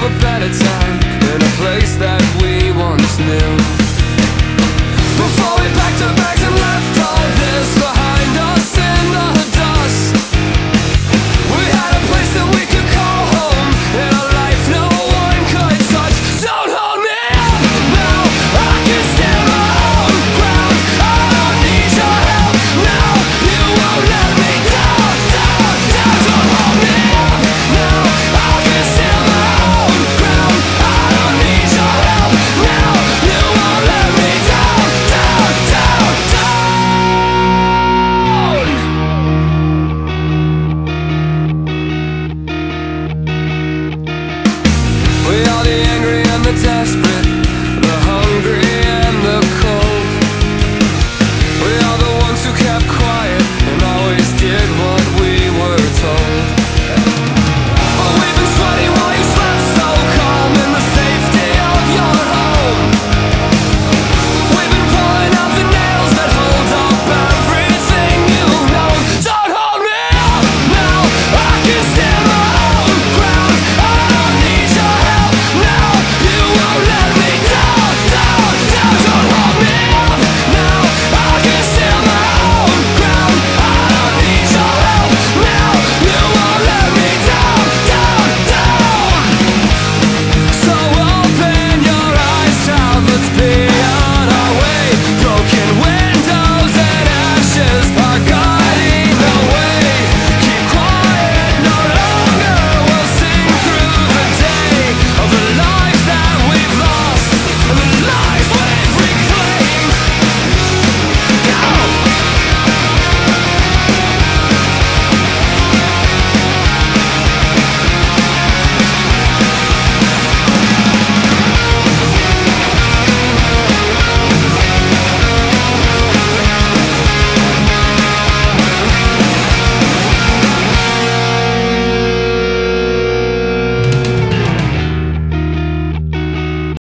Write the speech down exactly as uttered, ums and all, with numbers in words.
a better time in a place that we once knew. Before we packed our bags and left all this behind us in the dust, we had a place that we could call home in a life no one could touch. Don't hold me up now, I can stand my own ground. I don't need your help now, you won't let me down, down, down. Don't hold me up now, I can stand my own ground. I don't need your help now, you won't let me down, down, down, down. We are the angry and the desperate,